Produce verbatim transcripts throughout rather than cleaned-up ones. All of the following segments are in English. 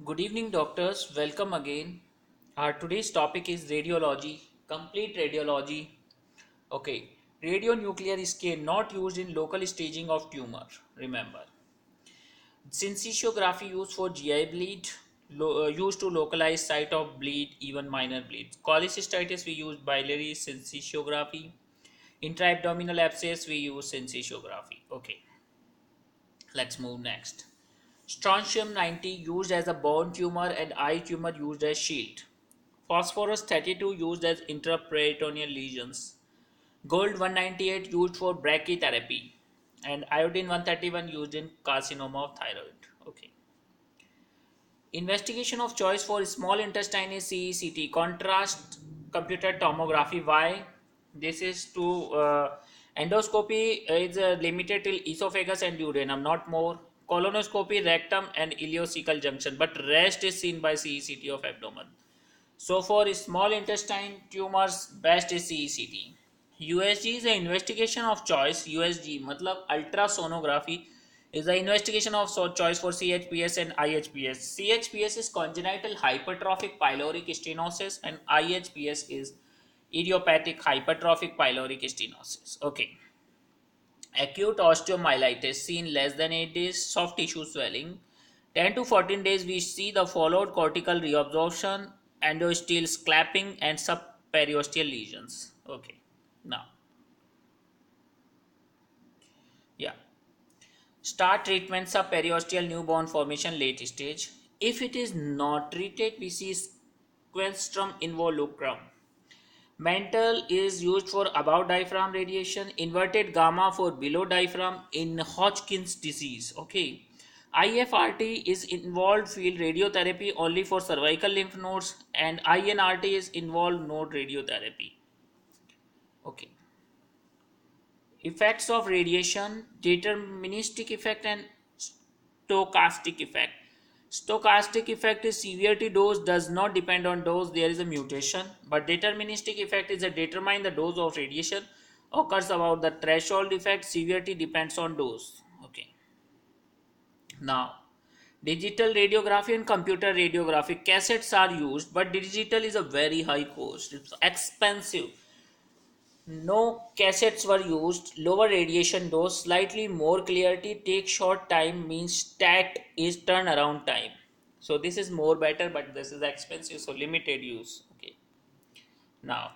Good evening, doctors. Welcome again. Our today's topic is radiology, complete radiology. Okay, radionuclear scan not used in local staging of tumor. Remember, syncytiography used for G I bleed, lo- uh, used to localize site of bleed, even minor bleeds. Cholecystitis we use biliary syncytiography. Intra-abdominal abscess we use syncytiography. Okay, let's move next. Strontium ninety used as a bone tumor and eye tumor used as shield. Phosphorus thirty-two used as intraperitoneal lesions. Gold one ninety-eight used for brachytherapy. And iodine one thirty-one used in carcinoma of thyroid. Okay. Investigation of choice for small intestine is C E C T. Contrast computed tomography. Why? This is to uh, endoscopy is uh, limited till esophagus and duodenum, not more. Colonoscopy, rectum and ileocecal junction, but rest is seen by C E C T of abdomen. So for small intestine tumors, best is C E C T. U S G is an investigation of choice. U S G matlab ultrasonography is the investigation of so choice for C H P S and I H P S. C H P S is congenital hypertrophic pyloric stenosis and I H P S is idiopathic hypertrophic pyloric stenosis. Okay. Acute osteomyelitis seen less than eight days, soft tissue swelling. ten to fourteen days we see the followed cortical reabsorption, endosteal sclapping and subperiosteal lesions. Okay. Now, yeah. Start treatment subperiosteal newborn formation late stage. If it is not treated, we see sequestrum involucrum. Mantle is used for above diaphragm radiation, inverted gamma for below diaphragm in Hodgkin's disease. Okay. I F R T is involved field radiotherapy only for cervical lymph nodes, and I N R T is involved node radiotherapy. Okay. Effects of radiation, deterministic effect and stochastic effect. Stochastic effect is severity dose does not depend on dose, there is a mutation, but deterministic effect is a determine the dose of radiation occurs about the threshold effect, severity depends on dose. Okay. Now, digital radiography and computer radiography cassettes are used, but digital is a very high cost, it's expensive. No cassettes were used. Lower radiation dose, slightly more clarity, take short time means stat is turnaround time. So this is more better, but this is expensive, so limited use. Okay. Now,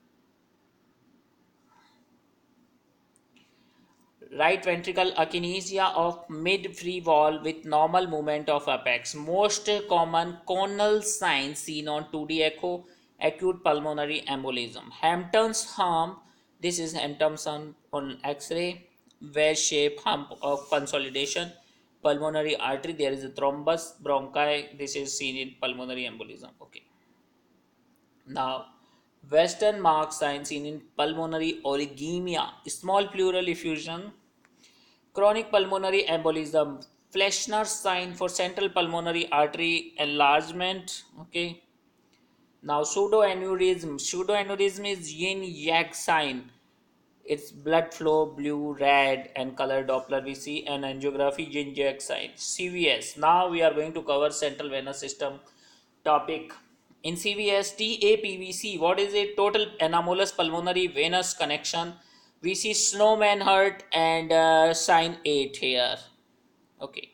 right ventricle akinesia of mid free wall with normal movement of apex. Most common conal signs seen on two D echo, acute pulmonary embolism. Hampton's hump, this is Hampton's hump on X-ray, wedge shape hump of consolidation, pulmonary artery, there is a thrombus, bronchi, this is seen in pulmonary embolism. Okay. Now, Western mark sign seen in pulmonary oligemia, small pleural effusion, chronic pulmonary embolism, Fleschner's sign for central pulmonary artery enlargement. Okay. Now pseudoaneurysm. Pseudoaneurysm is yin yang sign. It's blood flow, blue, red, and color Doppler we see, and angiography yin yang sign. C V S. Now we are going to cover central venous system topic. In C V S, T A P V C, what is it? Total anomalous pulmonary venous connection. We see snowman heart and uh, sign eight here. Okay.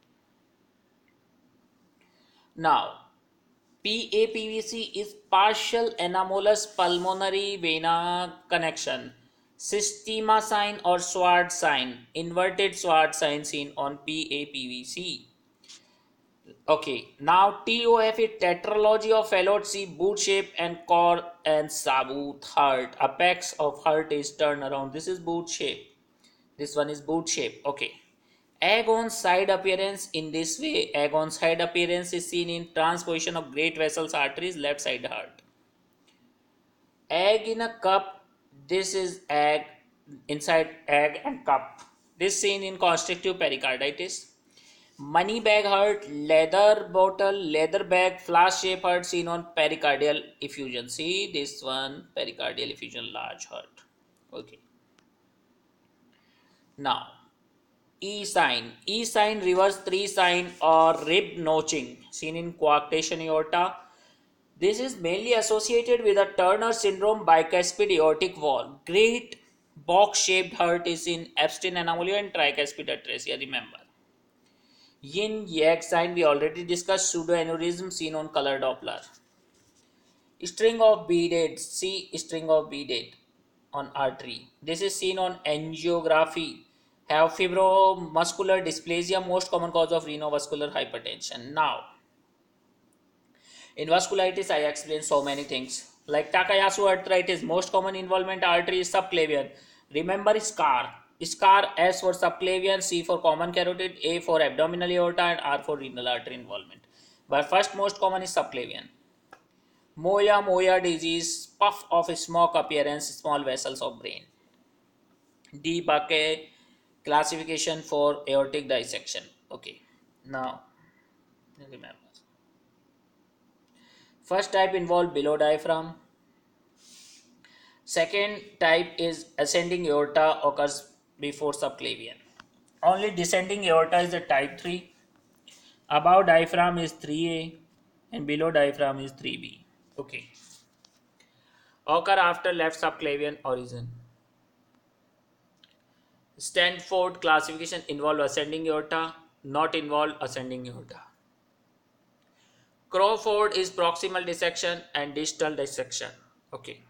Now, P A P V C is partial anomalous pulmonary vena connection. Systema sign or Swart sign, inverted Swart sign seen on P A P V C. Okay, now T O F is tetralogy of fallot C, boot shape and core and sabut heart. Apex of heart is turned around. This is boot shape. This one is boot shape. Okay. Egg on side appearance in this way. Egg on side appearance is seen in transposition of great vessels arteries, left side heart. Egg in a cup. This is egg inside egg and cup. This seen in constrictive pericarditis. Money bag heart, leather bottle, leather bag, flask shape heart seen on pericardial effusion. See this one, pericardial effusion, large heart. Okay. Now, E sign. E sign reverse three sign or rib notching seen in coarctation aorta. This is mainly associated with a Turner syndrome bicuspid aortic valve. Great box-shaped hurt is in Epstein anomaly and tricuspid atresia. Remember. Yin Yak sign we already discussed, pseudoaneurysm seen on color Doppler. String of beaded, see string of beaded on artery. This is seen on angiography. Have fibromuscular dysplasia, most common cause of renovascular hypertension. Now, in vasculitis, I explained so many things. Like Takayasu arthritis, most common involvement artery is subclavian. Remember scar. Scar, S for subclavian, C for common carotid, A for abdominal aorta, and R for renal artery involvement. But first most common is subclavian. Moya Moya disease, puff of smoke appearance, small vessels of brain. D Bakke classification for aortic dissection. Okay, now remember. First type involved below diaphragm. Second type is ascending aorta occurs before subclavian. Only descending aorta is the type three. Above diaphragm is three A and below diaphragm is three B. Okay. Occur after left subclavian origin. Stanford classification involve ascending aorta, not involve ascending aorta. Crawford is proximal dissection and distal dissection. Okay.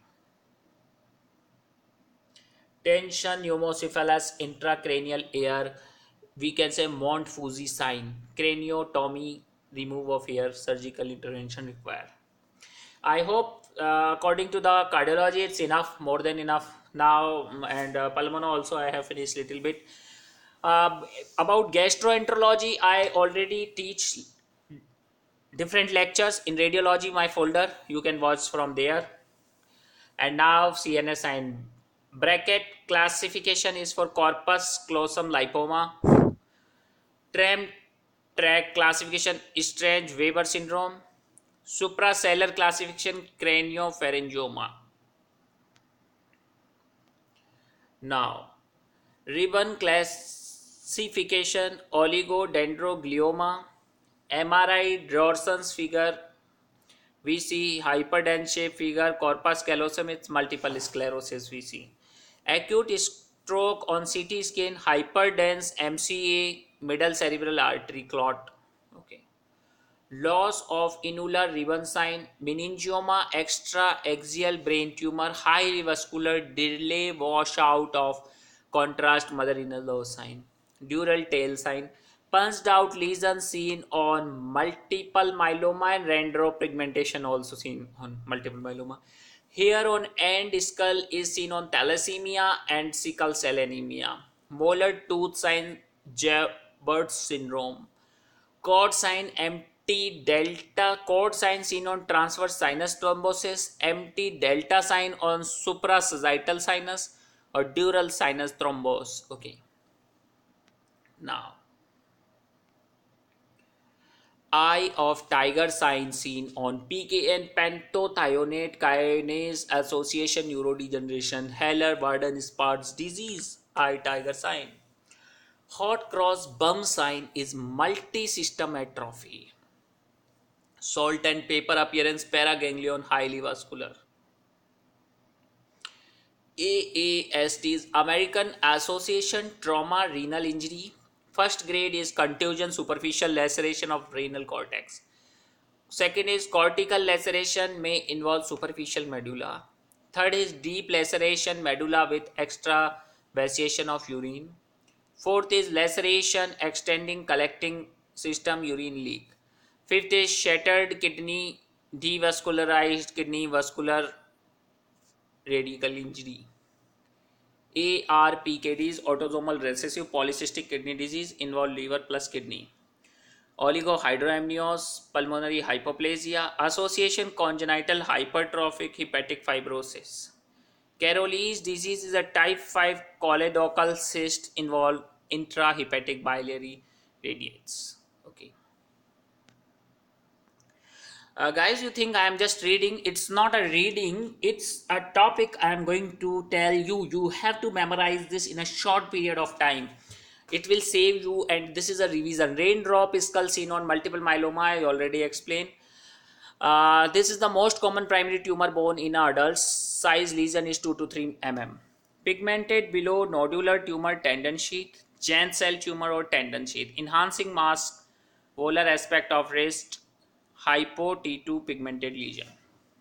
Tension pneumocephalus intracranial air, we can say Montfussi sign. Craniotomy, remove of air, surgical intervention required. I hope uh, according to the cardiology it's enough, more than enough now, and uh, pulmono also I have finished little bit. Uh, about gastroenterology I already teach different lectures in radiology, my folder you can watch from there. And now C N S sign. Bracket classification is for corpus callosum lipoma. Tram track classification Strange Weber syndrome. Supracellular classification craniopharyngioma. Now, ribbon classification oligodendroglioma. M R I Dorson's figure. We see hyperdense shape figure, corpus callosum, it's multiple sclerosis we see. Acute stroke on C T scan, hyperdense M C A, middle cerebral artery clot. Okay. Loss of innular ribbon sign, meningioma, extra axial brain tumor, high vascular delay washout of contrast mother renal loss sign, dural tail sign, punched out lesion seen on multiple myeloma and dendropigmentation also seen on multiple myeloma. Here on end skull is seen on thalassemia and sickle cell anemia. Molar tooth sign, Jabber's syndrome. Cord sign empty delta, cord sign seen on transverse sinus thrombosis, empty delta sign on suprasagittal sinus or dural sinus thrombose. Okay. Now, eye of tiger sign seen on P K N pantothionate kinase association neurodegeneration, Haller-Walden-Spatz disease, eye tiger sign. Hot cross bum sign is multi-system atrophy. Salt and paper appearance, paraganglion, highly vascular. A A S T is American Association Trauma Renal Injury. First grade is contusion, superficial laceration of renal cortex. Second is cortical laceration, may involve superficial medulla. Third is deep laceration, medulla with extravasation of urine. Fourth is laceration extending collecting system, urine leak. Fifth is shattered kidney, devascularized kidney, vascular radical injury. A R P K D is autosomal recessive polycystic kidney disease, involve liver plus kidney. Oligohydramnios, pulmonary hypoplasia, association congenital hypertrophic hepatic fibrosis. Carolese disease is a type five choledochal cyst, involve intrahepatic biliary radiates. Okay. Uh, guys, you think I am just reading? It's not a reading, it's a topic I am going to tell you. You have to memorize this in a short period of time. It will save you, and this is a revision. Raindrop skull seen on multiple myeloma, I already explained. Uh, this is the most common primary tumor bone in adults. Size lesion is two to three millimeters. Pigmented below nodular tumor tendon sheath, giant cell tumor or tendon sheath. Enhancing mask, volar aspect of wrist, hypo T two pigmented lesion.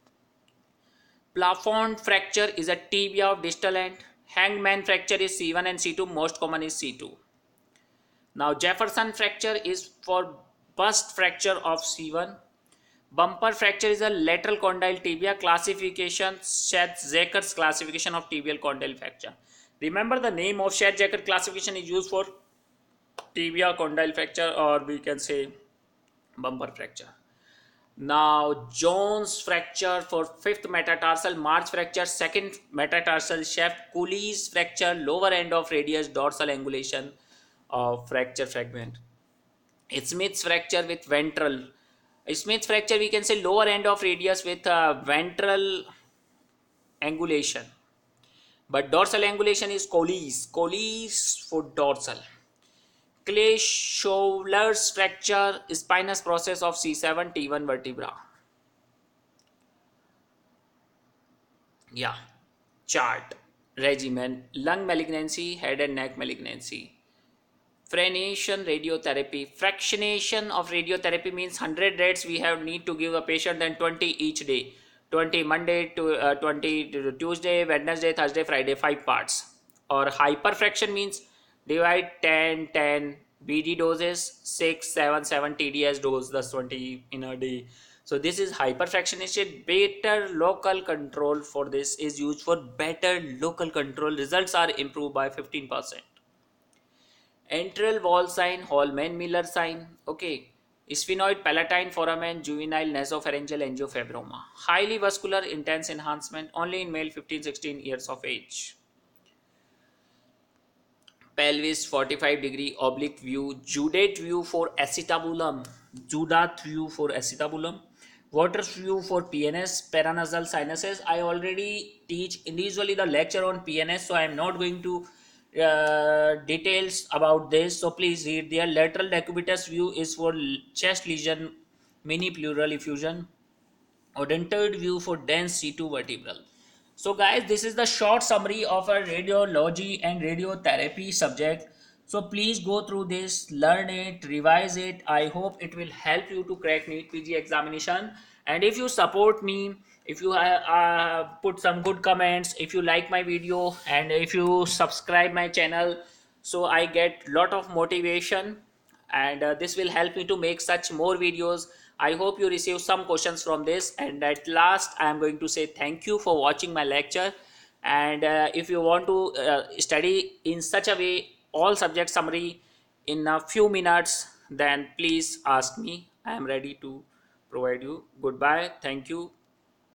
Plafond fracture is a tibia of distal end. Hangman fracture is C one and C two. Most common is C two. Now Jefferson fracture is for bust fracture of C one. Bumper fracture is a lateral condyle tibia. Classification Schadt-Zecker's classification of tibial condyle fracture. Remember, the name of Schadt-Zecker classification is used for tibia condyle fracture, or we can say bumper fracture. Now Jones fracture for fifth metatarsal, March fracture second metatarsal shaft, Cooley's fracture lower end of radius dorsal angulation of fracture fragment. Smith's fracture with ventral. Smith's fracture we can say lower end of radius with uh, ventral angulation. But dorsal angulation is Cooley's. Cooley's for dorsal. Clay-Shawler's fracture, spinous process of C seven T one vertebra. Yeah. Chart. Regimen. Lung malignancy, head and neck malignancy. Frenation radiotherapy. Fractionation of radiotherapy means one hundred rads we have need to give a patient and twenty each day. twenty Monday to uh, twenty to Tuesday, Wednesday, Thursday, Friday, five parts. Or hyperfraction means divide ten, ten B D doses, six, seven, seven T D S dose, thus twenty in a day. So this is hyperfractionation. Better local control for this is used for better local control. Results are improved by fifteen percent. Antral wall sign, Hallman-Miller sign. Okay. Sphenoid palatine foramen, juvenile nasopharyngeal angiofibroma. Highly vascular, intense enhancement, only in male fifteen sixteen years of age. Pelvis forty-five degree oblique view, Judet view for acetabulum, Judat view for acetabulum, Waters view for P N S, paranasal sinuses. I already teach individually the lecture on P N S, so I am not going to uh, details about this, so please read there. Lateral decubitus view is for chest lesion, mini pleural effusion. Odentoid view for dense C two vertebral. So guys, this is the short summary of a radiology and radiotherapy subject. So please go through this, learn it, revise it. I hope it will help you to crack NEET P G examination. And if you support me, if you uh, uh, put some good comments, if you like my video, and if you subscribe my channel, so I get lot of motivation, and uh, this will help me to make such more videos. I hope you receive some questions from this. And at last, I am going to say thank you for watching my lecture. And uh, if you want to uh, study in such a way all subject summary in a few minutes, then please ask me. I am ready to provide you. Goodbye. Thank you.